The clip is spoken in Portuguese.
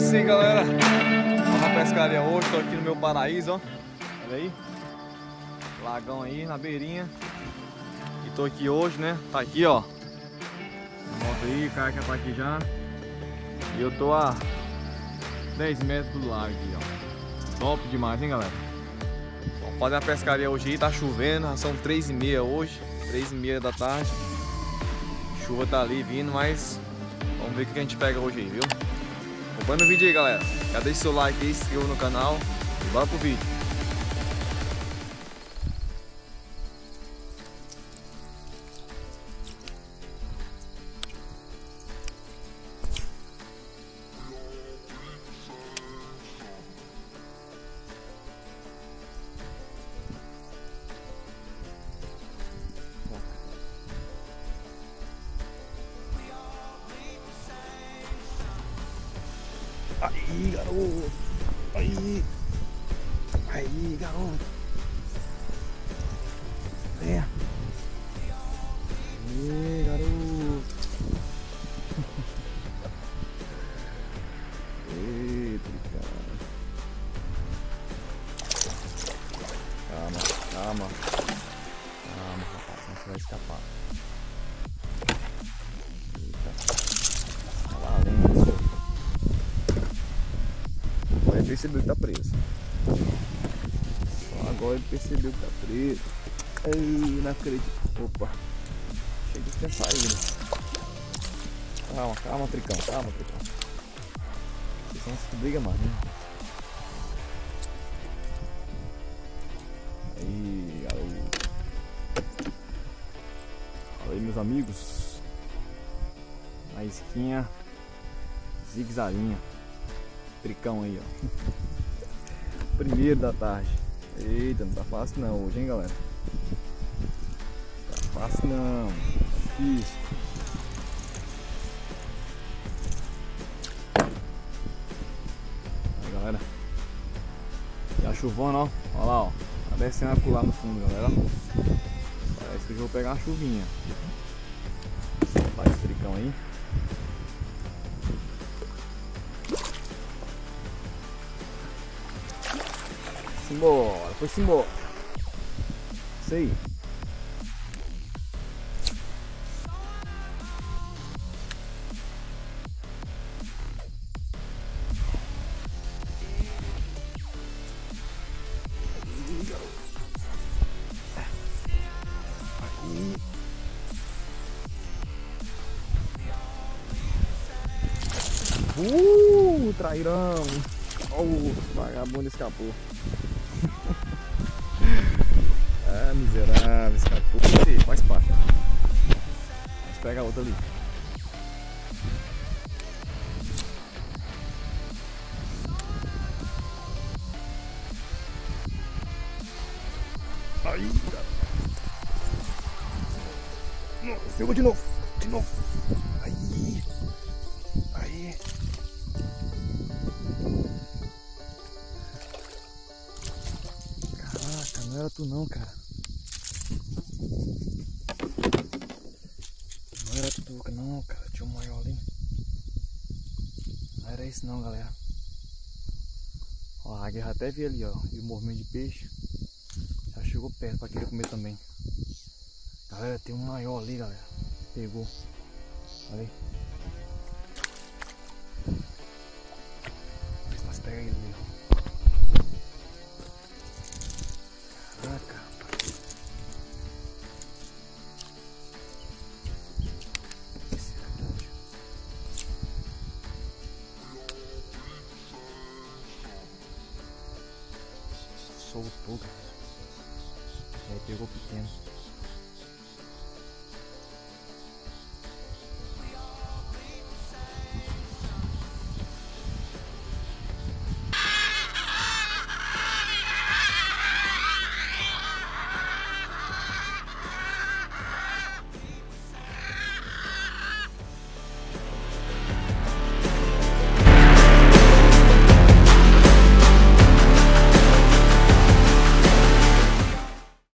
isso aí, galera. Vamos na pescaria hoje, tô aqui no meu paraíso, ó. Olha aí. Lagão aí na beirinha. E tô aqui hoje, né? Tá aqui, ó. Moto aí, o cara que tá aqui já. E eu tô a 10 metros do lago aqui, ó. Top demais, hein, galera? Vamos fazer a pescaria hoje aí, tá chovendo, são 3h30 hoje, 3h30 da tarde. A chuva tá ali vindo, mas vamos ver o que a gente pega hoje aí, viu? Acompanha o vídeo aí, galera. Já deixa seu like aí, se inscreva no canal e bora pro vídeo. Aí, garoto! Aí! Aí, garoto! Venha! Aí, garoto! Eita, cara! Calma, calma! Calma, rapaz, senão você vai escapar. Eita! Tá valendo, senhor! Agora ele percebeu que tá preso. Só agora ele percebeu que tá preso. Ai, não acredito. Opa. Achei que tinha saído. Calma, calma, Tricão. Calma, Tricão. Vocês não se briga mais, né? Aí, garoto. Fala aí, meus amigos. A isquinha zigue-zaguinha. Tricão aí, ó. Primeiro da tarde. Eita, não tá fácil não hoje, hein, galera? Não tá fácil não. Tá difícil. Aí, galera. E a chuvona, ó. Olha lá, ó. Tá descendo a lá no fundo, galera. Parece que eu vou pegar uma chuvinha. Soltar esse tricão aí. Embora, foi-se embora. Isso aí. Aí. Trairão. O vagabundo escapou. Ah, miserável, escapou. Faz parte. Vamos pegar a outra ali. Aí, cara. Pegou de novo. De novo. Aí. Aí. Caraca, não era tu não, cara. Não era tudo não, cara. Tinha um maior ali. Não era isso não, galera. Ó, a águia já até vi ali, ó. E o movimento de peixe. Já chegou perto pra querer comer também. Galera, tem um maior ali, galera. Pegou. Olha aí. Vê se nós pegamos ele ali, ó. Caraca, rapaz. Esse é grande. Soltou, cara. Aí pegou pequeno.